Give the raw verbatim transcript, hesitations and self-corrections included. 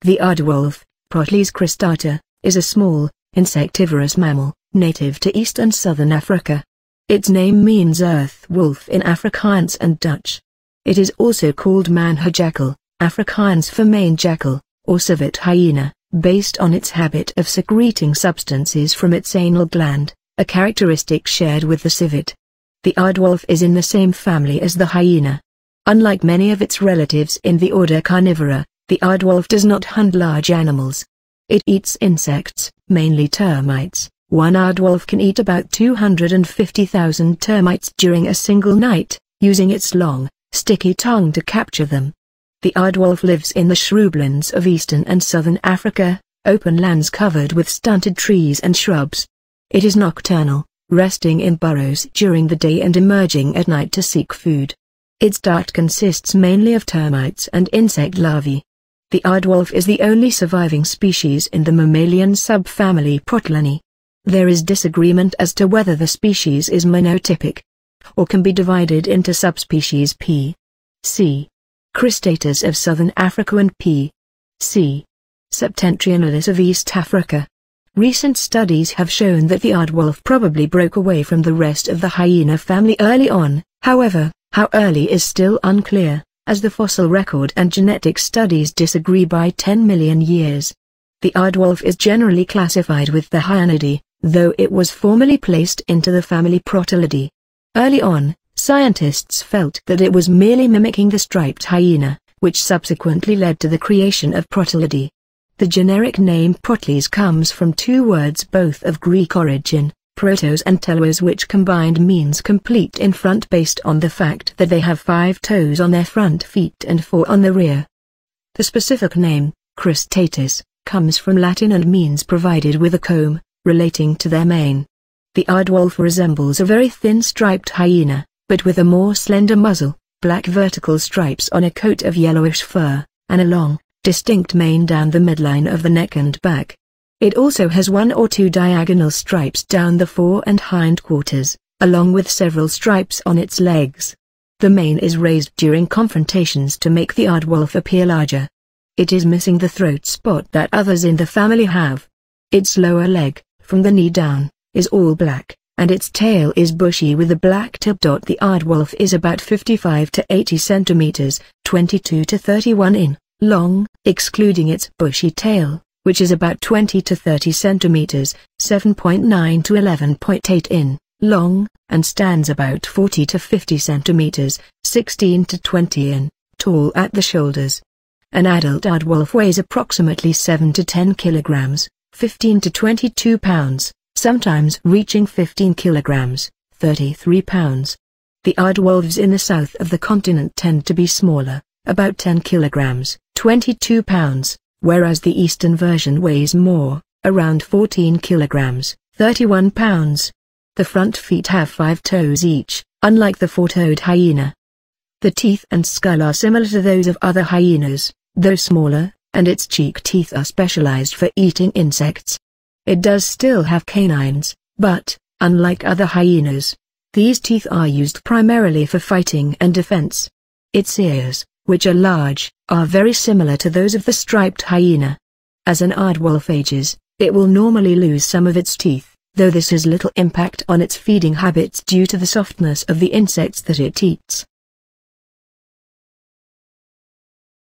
The aardwolf, Protles cristata, is a small, insectivorous mammal, native to east and southern Africa. Its name means earth wolf in Afrikaans and Dutch. It is also called manhajackal, Afrikaans for maned jackal, or civet hyena, based on its habit of secreting substances from its anal gland, a characteristic shared with the civet. The aardwolf is in the same family as the hyena. Unlike many of its relatives in the order Carnivora, the aardwolf does not hunt large animals. It eats insects, mainly termites. One aardwolf can eat about two hundred fifty thousand termites during a single night, using its long, sticky tongue to capture them. The aardwolf lives in the shrublands of eastern and southern Africa, open lands covered with stunted trees and shrubs. It is nocturnal, resting in burrows during the day and emerging at night to seek food. Its diet consists mainly of termites and insect larvae. The aardwolf is the only surviving species in the mammalian subfamily Protlinae. There is disagreement as to whether the species is monotypic, or can be divided into subspecies P. C. cristatus of southern Africa and P. C. septentrionalis of East Africa. Recent studies have shown that the aardwolf probably broke away from the rest of the hyena family early on. However, how early is still unclear, as the fossil record and genetic studies disagree by ten million years. The aardwolf is generally classified with the Hyenidae, though it was formerly placed into the family Protelidae. Early on, scientists felt that it was merely mimicking the striped hyena, which subsequently led to the creation of Protelidae. The generic name Protles comes from two words both of Greek origin, protos and telos, which combined means complete in front based on the fact that they have five toes on their front feet and four on the rear. The specific name, cristatus, comes from Latin and means provided with a comb, relating to their mane. The aardwolf resembles a very thin striped hyena, but with a more slender muzzle, black vertical stripes on a coat of yellowish fur, and a long, distinct mane down the midline of the neck and back. It also has one or two diagonal stripes down the fore and hindquarters, along with several stripes on its legs. The mane is raised during confrontations to make the aardwolf appear larger. It is missing the throat spot that others in the family have. Its lower leg, from the knee down, is all black, and its tail is bushy with a black tip. The aardwolf is about fifty-five to eighty centimeters, twenty-two to thirty-one in, long, excluding its bushy tail, which is about twenty to thirty centimeters, seven point nine to eleven point eight in, long, and stands about forty to fifty centimeters, sixteen to twenty in, tall at the shoulders. An adult aardwolf weighs approximately seven to ten kilograms, fifteen to twenty-two pounds, sometimes reaching fifteen kilograms, thirty-three pounds. The aardwolves in the south of the continent tend to be smaller, about ten kilograms, twenty-two pounds, whereas the eastern version weighs more, around fourteen kilograms, thirty-one pounds. The front feet have five toes each, unlike the four-toed hyena. The teeth and skull are similar to those of other hyenas, though smaller, and its cheek teeth are specialized for eating insects. It does still have canines, but, unlike other hyenas, these teeth are used primarily for fighting and defense. Its ears, which are large, are very similar to those of the striped hyena. As an aardwolf ages, it will normally lose some of its teeth, though this has little impact on its feeding habits due to the softness of the insects that it eats.